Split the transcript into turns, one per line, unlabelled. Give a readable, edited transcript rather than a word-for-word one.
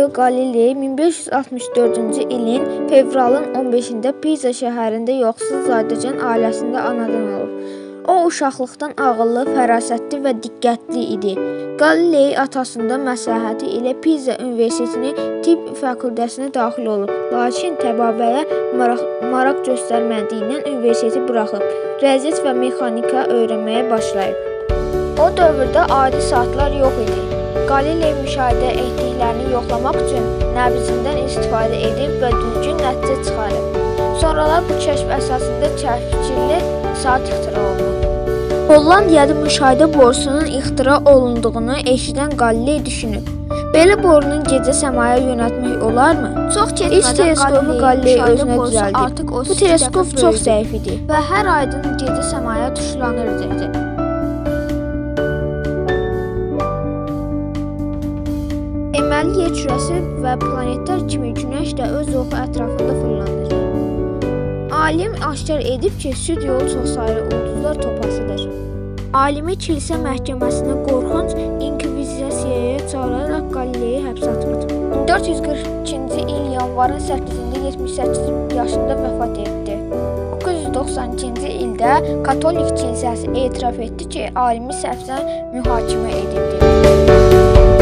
Galilei 1564-cü ilin fevralın 15-də Piza şəhərində yoxsul zadəgan ailəsində anadan olub. O, uşaqlıqdan ağıllı, fərasətli və diqqətli idi. Galilei atasının məsləhəti ilə Piza Universitetinin tibb fakültəsinə daxil olub, lakin təbabəyə maraq göstərmədiyindən universiteti buraxıb, riyaziyyat və mexanika öyrənməyə başlayıb. O dövrdə adi saatlar yox idi. Galilei müşahidə etdiklərini yoxlamaq üçün nəbzindən istifadə edib və düzgün nəticə çıxarıb. Sonralar bu kəşf əsasında çərçivəli saat ixtira olunub. Hollandiyada müşahidə borusunun ixtira olunduğunu eşidən Galilei düşünüb. Belə borunun gecə səmaya yönəltmək olarmı? Çox keçmədən teleskopu Galilei özünə düzəldib. Bu teleskop çox zəif idi və hər aydın gecə səmaya tuşlanırdı. Deməli, yer kürəsi və planetlər kimi Günəş də öz oxu ətrafında fırlanır. Alim aşkar edib ki, süd yolu çoxsaylı ulduzlar topasıdır. Alimi kilsə məhkəməsinə qorxunc inkvizisiyaya çağıraraq Galilei həbsə atırdı. 1442-ci il yanvarın 8-də 78 yaşında vəfat etdi. 1992-ci ildə Katolik kilsəsi etiraf etdi ki, alimi səhvdən mühakimə edildi.